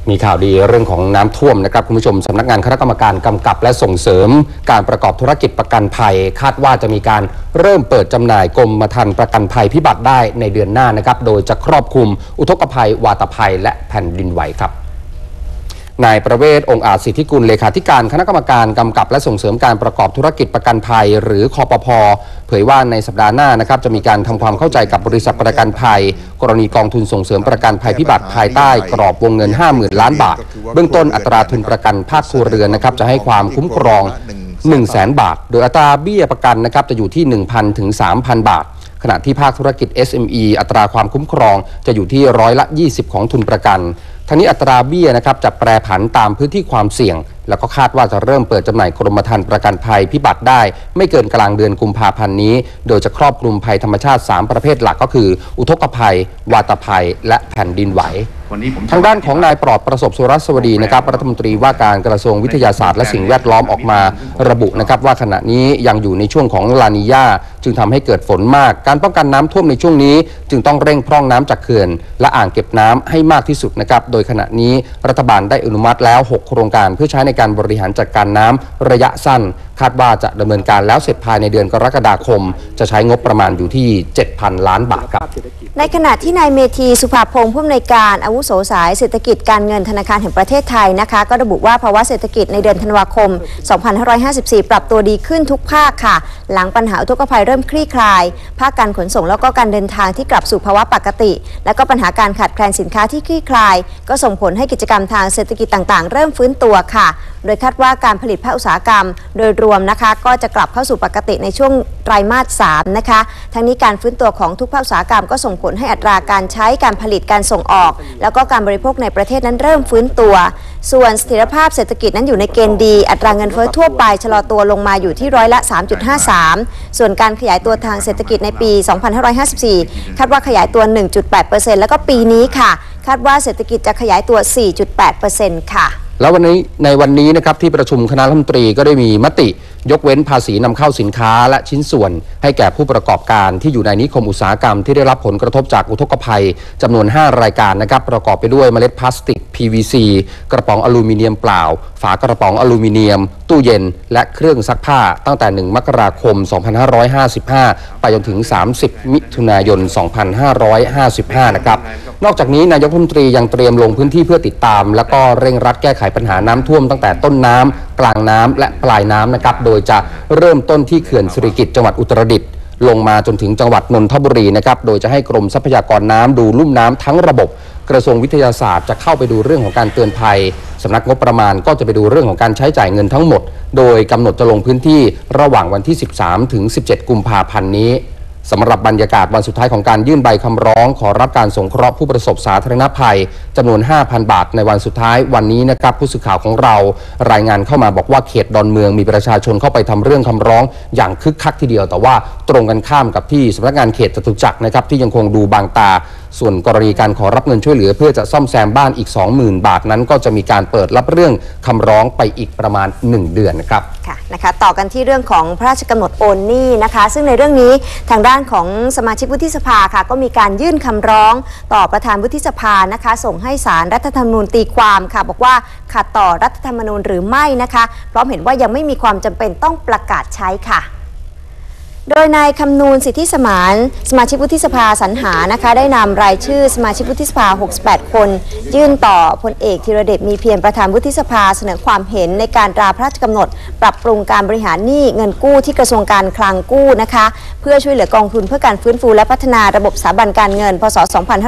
มีข่าวดีเรื่องของน้ำท่วมนะครับคุณผู้ชมสำนักงานคณะกรรมการกำกับและส่งเสริมการประกอบธุรกิจประกันภัยคาดว่าจะมีการเริ่มเปิดจำหน่ายกรมธรรม์ประกันภัยพิบัติได้ในเดือนหน้านะครับโดยจะครอบคลุมอุทกภัยวาตภัยและแผ่นดินไหวครับนายประเวศ องค์อาจสิทธิกุลเลขาธิการคณะกรรมการกำกับและส่งเสริมการประกอบธุรกิจประกันภัยหรือคปภ.เผยว่าในสัปดาห์หน้านะครับจะมีการทำความเข้าใจกับบริษัทประกันภัยกรณีกองทุนส่งเสริมประกันภัยพิบัติภายใต้กรอบวงเงิน 50,000 ล้านบาทเบื้องต้นอัตราทุนประกันภาคครัวเรือนนะครับจะให้ความคุ้มครอง 100,000 บาทโดยอัตราเบี้ยประกันนะครับจะอยู่ที่ 1,000 ถึง 3,000 บาทขณะที่ภาคธุรกิจ SME อัตราความคุ้มครองจะอยู่ที่20%ของทุนประกันทั้งนี้อัตราเบี้ยนะครับจะแปรผันตามพื้นที่ความเสี่ยงแล้วก็คาดว่าจะเริ่มเปิดจำหน่ายกรมธรรม์ประกันภัยพิบัติได้ไม่เกินกลางเดือนกุมภาพันธ์นี้โดยจะครอบคลุมภัยธรรมชาติ3ประเภทหลักก็คืออุทกภัยวาตภัยและแผ่นดินไหวทางด้านของนายปลอดประสบสุรสวดีนะครับรัฐมนตรีว่าการกระทรวงวิทยาศาสตร์และสิ่งแวดล้อมออกมาระบุนะครับว่าขณะนี้ยังอยู่ในช่วงของลานีญาจึงทำให้เกิดฝนมากการป้องกันน้ำท่วมในช่วงนี้จึงต้องเร่งพร่องน้ำจากเขื่อนและอ่างเก็บน้ำให้มากที่สุดนะครับโดยขณะนี้รัฐบาลได้อนุมัติแล้ว6โครงการเพื่อใช้ในการบริหารจัดการน้ำระยะสั้นคาดว่าจะดำเนินการแล้วเสร็จภายในเดือนกรกฎาคมจะใช้งบประมาณอยู่ที่ 7,000 ล้านบาทครับในขณะที่นายเมธีสุภาพงศ์ผู้อำนวยการอาวุโสสายเศรษฐกิจการเงินธนาคารแห่งประเทศไทยนะคะก็ระบุว่าภาวะเศรษฐกิจในเดือนธันวาคม 2554 ปรับตัวดีขึ้นทุกภาคค่ะหลังปัญหาอุทกภัยเริ่มคลี่คลายภาคการขนส่งแล้วก็การเดินทางที่กลับสู่ภาวะปกติและก็ปัญหาการขาดแคลนสินค้าที่คลี่คลายก็ส่งผลให้กิจกรรมทางเศรษฐกิจต่างๆเริ่มฟื้นตัวค่ะโดยคาดว่าการผลิตภาคอุตสาหกรรมโดยรวมนะคะก็จะกลับเข้าสู่ปกติในช่วงไตรมาส 3นะคะทั้งนี้การฟื้นตัวของทุกภาคอุตสาหกรรมก็ส่งผลให้อัตราการใช้การผลิตการส่งออกแล้วก็การบริโภคในประเทศนั้นเริ่มฟื้นตัวส่วนเสถียรภาพเศรษฐกิจนั้นอยู่ในเกณฑ์ดีอัตราเงินเฟ้อทั่วไปชะลอตัวลงมาอยู่ที่3.53%ส่วนการขยายตัวทางเศรษฐกิจในปี 2554 คาดว่าขยายตัว 1.8% แล้วก็ปีนี้ค่ะคาดว่าเศรษฐกิจจะขยายตัว 4.8% ค่ะแล้วในวันนี้นะครับที่ประชุมคณะรัฐมนตรีก็ได้มีมติยกเว้นภาษีนำเข้าสินค้าและชิ้นส่วนให้แก่ผู้ประกอบการที่อยู่ในนิคมอุตสาหกรรมที่ได้รับผลกระทบจากอุทกภัยจำนวน5รายการนะครับประกอบไปด้วยเมล็ดพลาสติก PVC กระป๋องอลูมิเนียมเปล่าฝากระป๋องอลูมิเนียมตู้เย็นและเครื่องซักผ้าตั้งแต่1 มกราคม 2555 ไปจนถึง30 มิถุนายน 2555 นะครับนอกจากนี้นายกรัฐมนตรียังเตรียมลงพื้นที่เพื่อติดตามและก็เร่งรัดแก้ไขปัญหาน้ำท่วมตั้งแต่ต้นน้ำกลางน้ำและปลายน้ำนะครับโดยจะเริ่มต้นที่เขื่อนสิริกิติ์จังหวัดอุตรดิตถ์ลงมาจนถึงจังหวัดนนทบุรีนะครับโดยจะให้กรมทรัพยากรน้ำดูลุ่มน้ำทั้งระบบกระทรวงวิทยาศาสตร์จะเข้าไปดูเรื่องของการเตือนภัยสำนักงบประมาณก็จะไปดูเรื่องของการใช้จ่ายเงินทั้งหมดโดยกำหนดจะลงพื้นที่ระหว่างวันที่ 13 ถึง 17 กุมภาพันธ์นี้สำหรับบรรยากาศวันสุดท้ายของการยื่นใบคำร้องขอรับการสงเคราะห์ผู้ประสบสาธารณภัยจำนวน 5,000 บาทในวันสุดท้ายวันนี้นะครับผู้สื่อข่าวของเรารายงานเข้ามาบอกว่าเขตดอนเมืองมีประชาชนเข้าไปทำเรื่องคำร้องอย่างคึกคักทีเดียวแต่ว่าตรงกันข้ามกับที่สำนักงานเขตจตุจักรนะครับที่ยังคงดูบางตาส่วนกรณีการขอรับเงินช่วยเหลือเพื่อจะซ่อมแซมบ้านอีก 20,000 บาทนั้นก็จะมีการเปิดรับเรื่องคำร้องไปอีกประมาณ1 เดือนนะครับค่ะนะคะต่อกันที่เรื่องของพระราชกำหนดโอนหนี้นะคะซึ่งในเรื่องนี้ทางด้านของสมาชิกวุฒิสภาค่ะก็มีการยื่นคำร้องต่อประธานวุฒิสภานะคะส่งให้ศาลรัฐธรรมนูญตีความค่ะบอกว่าขัดต่อรัฐธรรมนูญหรือไม่นะคะเพราะเห็นว่ายังไม่มีความจำเป็นต้องประกาศใช้ค่ะโดยนายคำนูนสิทธิสมานสมาชิกวุฒิสภาสรรหานะคะได้นำรายชื่อสมาชิกวุฒิสภา68 คนยื่นต่อพลเอกธีรเดชมีเพียรประธานวุฒิสภาเสนอความเห็นในการตราพระราชกำหนดปรับปรุงการบริหารหนี้เงินกู้ที่กระทรวงการคลังกู้นะคะเพื่อช่วยเหลือกองทุนเพื่อการฟื้นฟูและพัฒนาระบบสถาบันการเงินพ.ศ.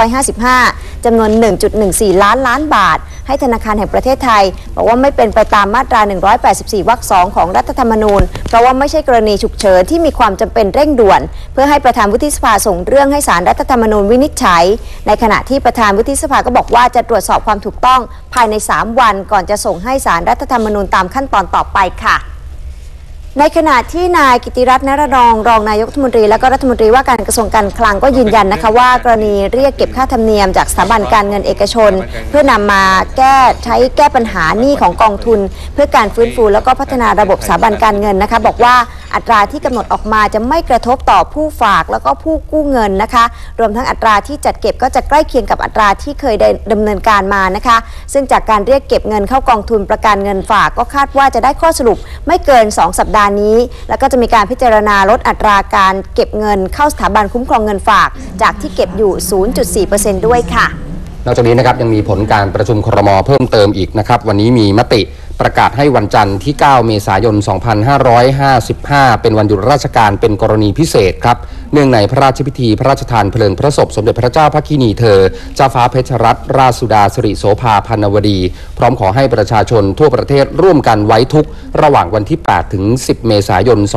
2555 จำนวน 1.14 ล้านบาทให้ธนาคารแห่งประเทศไทยบอกว่าไม่เป็นไปตามมาตรา 184 วรรค 2 ของรัฐธรรมนูญเพราะว่าไม่ใช่กรณีฉุกเฉินที่มีความจำเป็นเร่งด่วนเพื่อให้ประธานวุฒิสภาส่งเรื่องให้ศาลรัฐธรรมนูญวินิจฉัยในขณะที่ประธานวุฒิสภาก็บอกว่าจะตรวจสอบความถูกต้องภายใน3 วันก่อนจะส่งให้ศาลรัฐธรรมนูญตามขั้นตอนต่อไปค่ะในขณะที่นายกิติรัตน์ นรนองรองนายกรัฐมนตรีและก็รัฐมนตรีว่าการกระทรวงการคลังก็ยืนยันนะคะว่ากรณีเรียกเก็บค่าธรรมเนียมจากสถาบันการเงินเอกชนเพื่อนำมาแก้ปัญหาหนี้ของกองทุนเพื่อการฟื้นฟูแล้วก็พัฒนาระบบสถาบันการเงินนะคะบอกว่าอัตราที่กำหนดออกมาจะไม่กระทบต่อผู้ฝากแล้วก็ผู้กู้เงินนะคะรวมทั้งอัตราที่จัดเก็บก็จะใกล้เคียงกับอัตราที่เคยดำเนินการมานะคะซึ่งจากการเรียกเก็บเงินเข้ากองทุนประกันเงินฝากก็คาดว่าจะได้ข้อสรุปไม่เกิน2 สัปดาห์นี้แล้วก็จะมีการพิจารณาลดอัตราการเก็บเงินเข้าสถาบันคุ้มครองเงินฝากจากที่เก็บอยู่ 0.4% ด้วยค่ะนอกจากนี้นะครับยังมีผลการประชุมครม.เพิ่มเติมอีกนะครับวันนี้มีมติประกาศให้วันจันทร์ที่ 9 เมษายน 2555 เป็นวันหยุดราชการเป็นกรณีพิเศษครับเนื่องในพระราชพิธีพระราชทานเพลิงพระศพสมเด็จพระเจ้าพระกินีเธอเจ้าฟ้าเพชรรัตนราชสุดาสิริโสภาพันวดีพร้อมขอให้ประชาชนทั่วประเทศร่วมกันไว้ทุกข์ระหว่างวันที่ 8 ถึง 10 เมษายน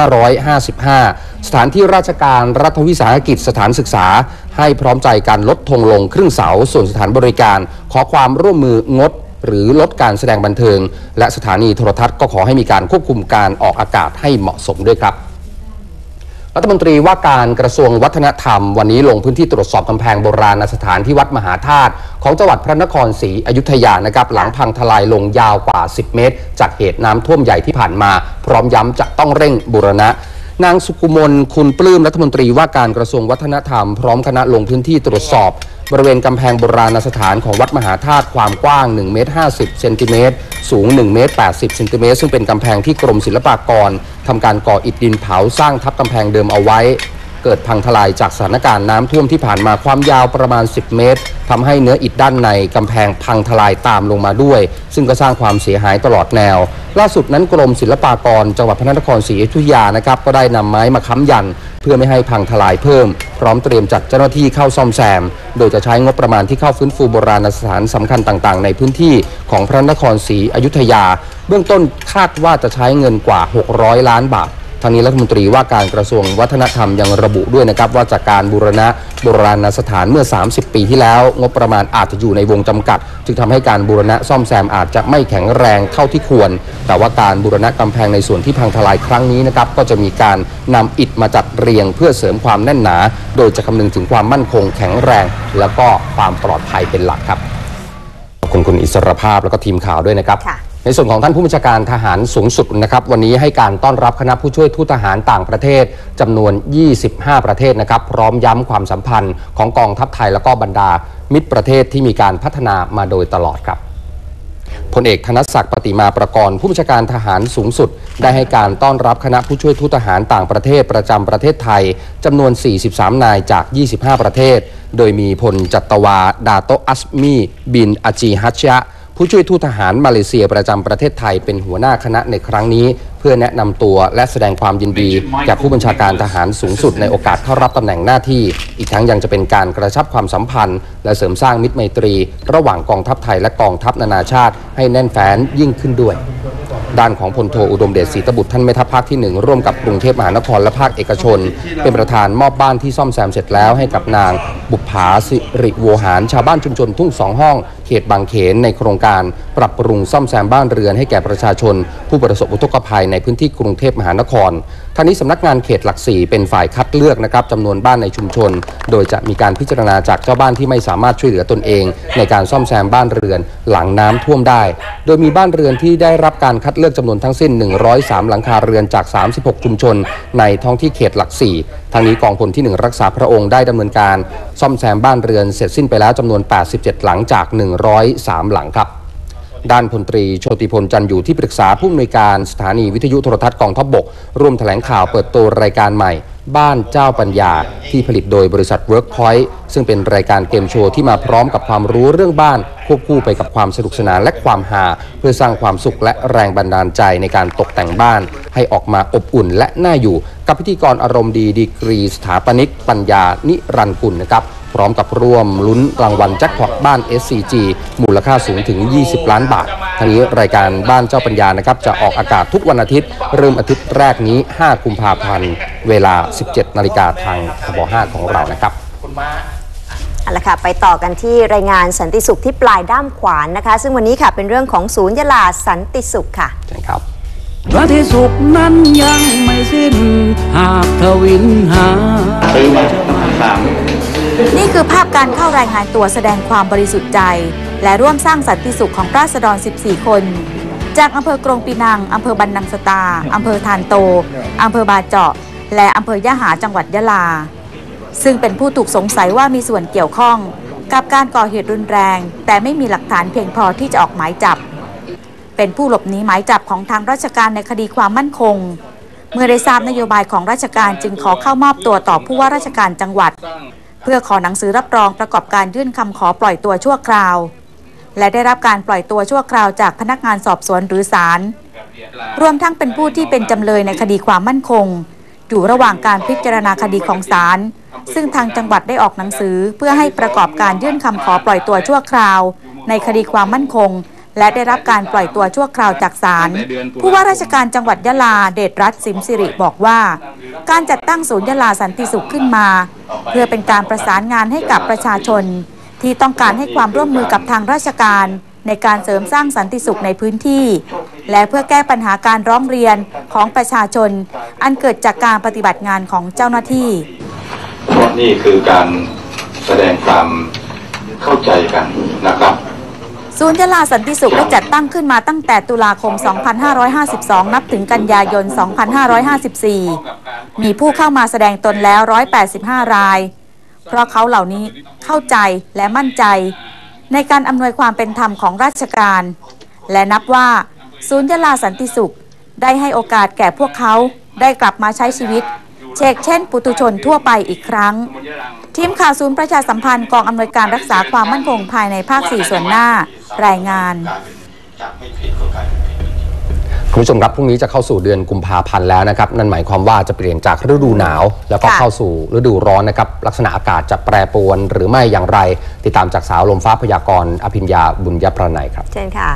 2555 สถานที่ราชการรัฐวิสาหกิจสถานศึกษาให้พร้อมใจการลดธงลงครึ่งเสาส่วนสถานบริการขอความร่วมมืองดหรือลดการแสดงบันเทิงและสถานีโทรทัศน์ก็ขอให้มีการควบคุมการออกอากาศให้เหมาะสมด้วยครับรัฐมนตรีว่าการกระทรวงวัฒนธรรมวันนี้ลงพื้นที่ตรวจสอบกำแพงโบราณสถานที่วัดมหาธาตุของจังหวัดพระนครศรีอยุธยานะครับหลังพังทลายลงยาวกว่า10 เมตรจากเหตุน้ำท่วมใหญ่ที่ผ่านมาพร้อมย้ำจะต้องเร่งบูรณะนางสุกุมลคุณปลื้มรัฐมนตรีว่าการกระทรวงวัฒนธรรมพร้อมคณะลงพื้นที่ตรวจสอบบริเวณกำแพงโบราณสถานของวัดมหาธาตุความกว้าง1 เมตร 50 เซนติเมตรสูง1 เมตร 80 เซนติเมตรซึ่งเป็นกำแพงที่กรมศิลปากรทำการก่ออิฐดินเผาสร้างทับกำแพงเดิมเอาไว้เกิดพังทลายจากสถานการณ์น้ำท่วมที่ผ่านมาความยาวประมาณ10 เมตรทำให้เนื้ออิฐด้านในกำแพงพังทลายตามลงมาด้วยซึ่งก็สร้างความเสียหายตลอดแนวล่าสุดนั้นกรมศิลปากรจังหวัดพระนครศรีอยุธยานะครับก็ได้นำไม้มาค้ำยันเพื่อไม่ให้พังทลายเพิ่มพร้อมเตรียมจัดเจ้าหน้าที่เข้าซ่อมแซมโดยจะใช้งบประมาณที่เข้าฟื้นฟูโบราณสถานสำคัญต่างๆในพื้นที่ของพระนครศรีอยุธยาเบื้องต้นคาดว่าจะใช้เงินกว่า600 ล้านบาททางนี้รัฐมนตรีว่าการกระทรวงวัฒนธรรมยังระบุด้วยนะครับว่าจากการบูรณะโบราณสถานเมื่อ30 ปีที่แล้วงบประมาณอาจจะอยู่ในวงจำกัดจึงทำให้การบูรณะซ่อมแซมอาจจะไม่แข็งแรงเท่าที่ควรแต่ว่าการบูรณะกำแพงในส่วนที่พังทลายครั้งนี้นะครับก็จะมีการนำอิฐมาจัดเรียงเพื่อเสริมความแน่นหนาโดยจะคำนึงถึงความมั่นคงแข็งแรงแล้วก็ความปลอดภัยเป็นหลักครับขอบคุณคุณอิสรภาพแล้วก็ทีมข่าวด้วยนะครับในส่วนของท่านผู้บัญชาการทหารสูงสุดนะครับวันนี้ให้การต้อนรับคณะผู้ช่วยทูตทหารต่างประเทศจำนวน25 ประเทศนะครับพร้อมย้ำความสัมพันธ์ของกองทัพไทยแล้วก็บรรดามิตรประเทศที่มีการพัฒนามาโดยตลอดครับพลเอกธนศักดิ์ปฏิมาประกรณ์ผู้บัญชาการทหารสูงสุดได้ให้การต้อนรับคณะผู้ช่วยทูตทหารต่างประเทศประจำประเทศไทยจำนวน43 นายจาก25 ประเทศโดยมีพลจัตวาดาโตอัสมีบินอาจีฮัชยะผู้ช่วยทูตทหารมาเลเซียประจำประเทศไทยเป็นหัวหน้าคณะในครั้งนี้เพื่อแนะนำตัวและแสดงความยินดีแก่ผู้บัญชาการทหารสูงสุดในโอกาสเข้ารับตำแหน่งหน้าที่อีกทั้งยังจะเป็นการกระชับความสัมพันธ์และเสริมสร้างมิตรไมตรีระหว่างกองทัพไทยและกองทัพนานาชาติให้แน่นแฟ้นยิ่งขึ้นด้วยด้านของพลโทอุดมเดชศรีตบุตรท่านแม่ทัพภาคที่1ร่วมกับกรุงเทพมหานครและภาคเอกชนเป็นประธานมอบบ้านที่ซ่อมแซมเสร็จแล้วให้กับนางบุปผาสิริโวหารชาวบ้านชุมชนทุ่ง2 ห้องเขตบางเขนในโครงการปรับปรุงซ่อมแซมบ้านเรือนให้แก่ประชาชนผู้ประสบอุทกภัยในพื้นที่กรุงเทพมหานครทางนี้สำนักงานเขตหลัก4เป็นฝ่ายคัดเลือกนะครับจำนวนบ้านในชุมชนโดยจะมีการพิจารณาจากเจ้าบ้านที่ไม่สามารถช่วยเหลือตนเองในการซ่อมแซมบ้านเรือนหลังน้ำท่วมได้โดยมีบ้านเรือนที่ได้รับการคัดเลือกจำนวนทั้งสิ้น103 หลังคาเรือนจาก36 ชุมชนในท้องที่เขตหลัก4ทางนี้กองพลที่1รักษาพระองค์ได้ดำเนินการซ่อมแซมบ้านเรือนเสร็จสิ้นไปแล้วจำนวน87 หลังจาก103 หลังครับด้านพลตรีโชติพลจันอยู่ที่ปรึกษาผู้อำนวยการสถานีวิทยุโทรทัศน์กองทัพบกร่วมแถลงข่าวเปิดตัวรายการใหม่บ้านเจ้าปัญญาที่ผลิตโดยบริษัท Workpoint ซึ่งเป็นรายการเกมโชว์ที่มาพร้อมกับความรู้เรื่องบ้านควบคู่ไปกับความสนุกสนานและความฮาเพื่อสร้างความสุขและแรงบันดาลใจในการตกแต่งบ้านให้ออกมาอบอุ่นและน่าอยู่กับพิธีกรอารมณ์ดีดีกรีสถาปนิกปัญญานิรันดร์กุลนะครับพร้อมกับร่วมลุ้นรางวัลแจ็คพอตบ้าน SCG มูลค่าสูงถึง20 ล้านบาททั้งนี้รายการบ้านเจ้าปัญญานะครับจะออกอากาศทุกวันอาทิตย์เริ่มอาทิตย์แรกนี้5 กุมภาพันธ์เวลา 17 นาฬิกาทางทบ5ของเรานะครับเอาละค่ะไปต่อกันที่รายงานสันติสุขที่ปลายด้ามขวานนะคะซึ่งวันนี้ค่ะเป็นเรื่องของศูนย์ยะลาสันติสุขค่ะใช่ครับสันติสุขนั้นยังไม่สิ้นหากทวินหาซื้อมานี่คือภาพการเข้ารายงานตัวแสดงความบริสุทธิ์ใจและร่วมสร้างสันติสุขของราษฎร14 คนจากอำเภอกรงปีนังอำเภอบันนังสตาอำเภอทานโตอำเภอบาเจาะและอำเภอยะหาจังหวัดยะลาซึ่งเป็นผู้ถูกสงสัยว่ามีส่วนเกี่ยวข้องกับการก่อเหตุรุนแรงแต่ไม่มีหลักฐานเพียงพอที่จะออกหมายจับเป็นผู้หลบหนีหมายจับของทางราชการในคดีความมั่นคงเมื่อได้ทราบนโยบายของราชการจึงขอเข้ามอบตัวต่อผู้ว่าราชการจังหวัดเพื่อขอหนังสือรับรองประกอบการยื่นคำขอปล่อยตัวชั่วคราวและได้รับการปล่อยตัวชั่วคราวจากพนักงานสอบสวนหรือศาลรวมทั้งเป็นผู้ที่เป็นจำเลยในคดีความมั่นคงอยู่ระหว่างการพิจารณาคดีของศาลซึ่งทางจังหวัดได้ออกหนังสือเพื่อให้ประกอบการยื่นคำขอปล่อยตัวชั่วคราวในคดีความมั่นคงและได้รับการปล่อยตัวชั่วคราวจากศาลผู้ว่าราชการจังหวัดยะลาเดชรัตน์สิมสิริบอกว่าการจัดตั้งศูนย์ยะลาสันติสุขขึ้นมาเพื่อเป็นการประสานงานให้กับประชาชนที่ต้องการให้ความร่วมมือกับทางราชการในการเสริมสร้างสันติสุขในพื้นที่และเพื่อแก้ปัญหาการร้องเรียนของประชาชนอันเกิดจากการปฏิบัติงานของเจ้าหน้าที่นี่คือการแสดงความเข้าใจกันนะครับศูนย์ยะลาสันติสุขได้จัดตั้งขึ้นมาตั้งแต่ตุลาคม 2552 นับถึงกันยายน 2554 มีผู้เข้ามาแสดงตนแล้ว 185 รายเพราะเขาเหล่านี้เข้าใจและมั่นใจในการอำนวยความเป็นธรรมของราชการและนับว่าศูนย์ยะลาสันติสุขได้ให้โอกาสแก่พวกเขาได้กลับมาใช้ชีวิตเช่นปุถุชนทั่วไปอีกครั้งทีมข่าวศูนย์ประชาสัมพันธ์กองอำนวยการรักษาความมั่นคงภายในภาค 4 ส่วนหน้ารายงานคุณผู้ชมครับพรุ่งนี้จะเข้าสู่เดือนกุมภาพันธ์แล้วนะครับนั่นหมายความว่าจะเปลี่ยนจากฤดูหนาวแล้วก็เข้าสู่ฤดูร้อนนะครับลักษณะอากาศจะแปรปรวนหรือไม่อย่างไรติดตามจากสาวลมฟ้าพยากรณ์อภิญญาบุญยประนัยครับเชิญค่ะ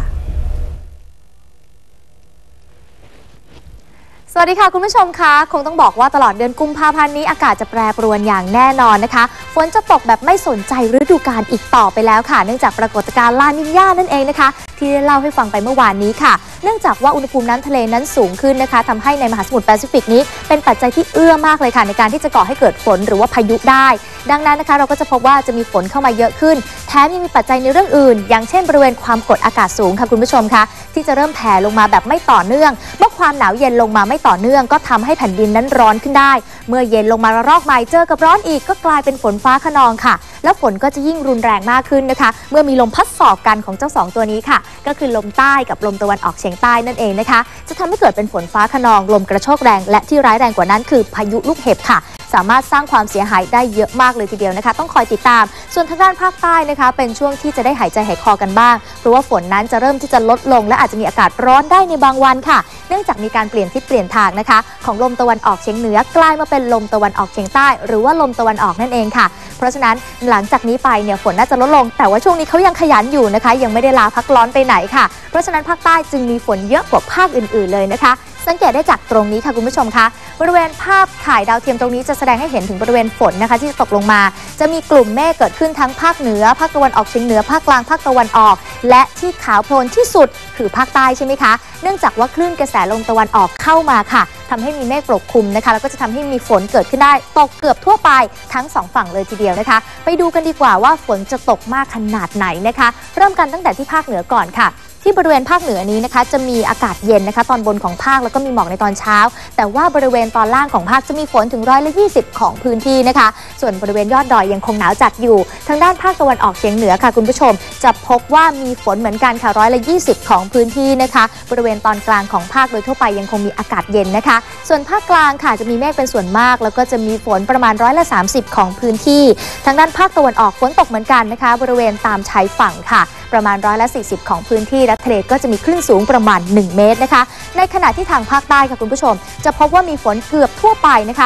สวัสดีค่ะคุณผู้ชมคะคงต้องบอกว่าตลอดเดือนกุมภาพันธ์นี้อากาศจะแปรปรวนอย่างแน่นอนนะคะฝนจะตกแบบไม่สนใจฤดูกาลอีกต่อไปแล้วค่ะเนื่องจากปรากฏการณ์ลานิญญานั่นเองนะคะที่ได้เล่าให้ฟังไปเมื่อวานนี้ค่ะเนื่องจากว่าอุณหภูมิน้ำทะเลนั้นสูงขึ้นนะคะทำให้ในมหาสมุทรแปซิฟิกนี้เป็นปัจจัยที่เอื้อมากเลยค่ะในการที่จะก่อให้เกิดฝนหรือว่าพายุได้ดังนั้นนะคะเราก็จะพบว่าจะมีฝนเข้ามาเยอะขึ้นแถมยังมีปัจจัยในเรื่องอื่นอย่างเช่นบริเวณความกดอากาศสูงค่ะคุณผู้ชมคะที่จะเริ่มแผ่ลงมาแบบไม่ต่อเนื่องเมื่อความหนาวเย็นลงมาไม่ต่อเนื่องก็ทำให้แผ่นดินนั้นร้อนขึ้นได้เมื่อเย็นลงมาระลอกใหม่เจอกับร้อนอีกก็กลายเป็นฝนฟ้าคะนองค่ะแล้วฝนก็จะยิ่งรุนแรงมากขึ้นนะคะเมื่อมีลมพัดสอบกันของเจ้า2ตัวนี้ค่ะก็คือลมใต้กับลมตะวันออกเฉียงใต้นั่นเองนะคะจะทำให้เกิดเป็นฝนฟ้าคะนองลมกระโชกแรงและที่ร้ายแรงกว่านั้นคือพายุลูกเห็บค่ะสามารถสร้างความเสียหายได้เยอะมากเลยทีเดียวนะคะต้องคอยติดตามส่วนทางด้านภาคใต้นะคะเป็นช่วงที่จะได้หายใจหายคอกันบ้างเพราะว่าฝนนั้นจะเริ่มที่จะลดลงและอาจจะมีอากาศร้อนได้ในบางวันค่ะเนื่องจากมีการเปลี่ยนทิศเปลี่ยนทางนะคะของลมตะวันออกเฉียงเหนือกลายมาเป็นลมตะวันออกเฉียงใต้หรือว่าลมตะวันออกนั่นเองค่ะเพราะฉะนั้นหลังจากนี้ไปเนี่ยฝนน่าจะลดลงแต่ว่าช่วงนี้เขายังขยันอยู่นะคะยังไม่ได้ลาพักร้อนไปไหนค่ะเพราะฉะนั้นภาคใต้จึงมีฝนเยอะกว่าภาคอื่นๆเลยนะคะสังเกตได้จากตรงนี้ค่ะคุณผู้ชมคะบริเวณภาพถ่ายดาวเทียมตรงนี้จะแสดงให้เห็นถึงบริเวณฝนนะคะที่จะตกลงมาจะมีกลุ่มเมฆเกิดขึ้นทั้งภาคเหนือภาคตะวันออกเฉียงเหนือภาคกลางภาคตะวันออกและที่ขาวโพลนที่สุดคือภาคใต้ใช่ไหมคะเนื่องจากว่าคลื่นกระแสลมตะวันออกเข้ามาค่ะทำให้มีเมฆปกคลุมนะคะแล้วก็จะทำให้มีฝนเกิดขึ้นได้ตกเกือบทั่วไปทั้ง2ฝั่งเลยทีเดียวนะคะไปดูกันดีกว่าว่าฝนจะตกมากขนาดไหนนะคะเริ่มกันตั้งแต่ที่ภาคเหนือก่อนค่ะที่บริเวณภาคเหนือนี้นะคะจะมีอากาศเย็นนะคะตอนบนของภาคแล้วก็มีหมอกในตอนเช้าแต่ว่าบริเวณตอนล่างของภาคจะมีฝนถึง120%ของพื้นที่นะคะส่วนบริเวณยอดดอยยังคงหนาวจัดอยู่ทางด้านภาคตะวันออกเฉียงเหนือค่ะคุณผู้ชมจะพบว่ามีฝนเหมือนกันค่ะ120%ของพื้นที่นะคะบริเวณตอนกลางของภาคโดยทั่วไปยังคงมีอากาศเย็นนะคะส่วนภาคกลางค่ะจะมีเมฆเป็นส่วนมากแล้วก็จะมีฝนประมาณ30%ของพื้นที่ทางด้านภาคตะวันออกฝนตกเหมือนกันนะคะบริเวณตามชายฝั่งค่ะประมาณ40%ของพื้นที่และทะเลก็จะมีคลื่นสูงประมาณ1 เมตรนะคะในขณะที่ทางภาคใต้ค่ะคุณผู้ชมจะพบว่ามีฝนเกือบทั่วไปนะคะ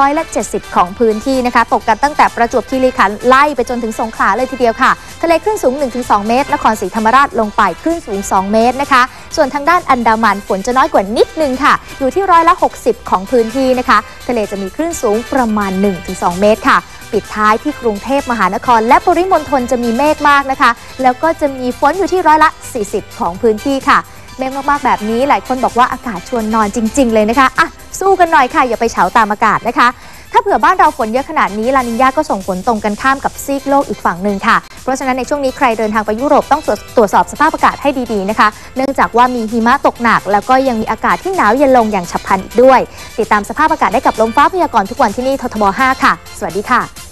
70%ของพื้นที่นะคะตกกันตั้งแต่ประจวบคีรีขันธ์ไล่ไปจนถึงสงขลาเลยทีเดียวค่ะทะเลคลื่นสูง 1-2 เมตรนครศรีธรรมราชลงไปคลื่นสูง2 เมตรนะคะส่วนทางด้านอันดามันฝนจะน้อยกว่านิดนึงค่ะอยู่ที่60%ของพื้นที่นะคะทะเลจะมีคลื่นสูงประมาณ 1-2 เมตรค่ะปิดท้ายที่กรุงเทพมหานครและปริมณฑลจะมีเมฆมากนะคะแล้วก็จะมีฝนอยู่ที่40%ของพื้นที่ค่ะเมฆมากๆแบบนี้หลายคนบอกว่าอากาศชวนนอนจริงๆเลยนะคะอ่ะสู้กันหน่อยค่ะอย่าไปเฉาตามอากาศนะคะถ้าเผื่อบ้านเราฝนเยอะขนาดนี้ลานิญญาก็ส่งผลตรงกันข้ามกับซีกโลกอีกฝั่งหนึ่งค่ะเพราะฉะนั้นในช่วงนี้ใครเดินทางไปยุโรปต้องตรวจสอบสภาพอากาศให้ดีๆนะคะเนื่องจากว่ามีหิมะตกหนักแล้วก็ยังมีอากาศที่หนาวเย็นลงอย่างฉับพลันอีกด้วยติดตามสภาพอากาศได้กับลมฟ้าพยากรณ์ทุกวันที่นี่ททบ 5 ค่ะสวัสดีค่ะ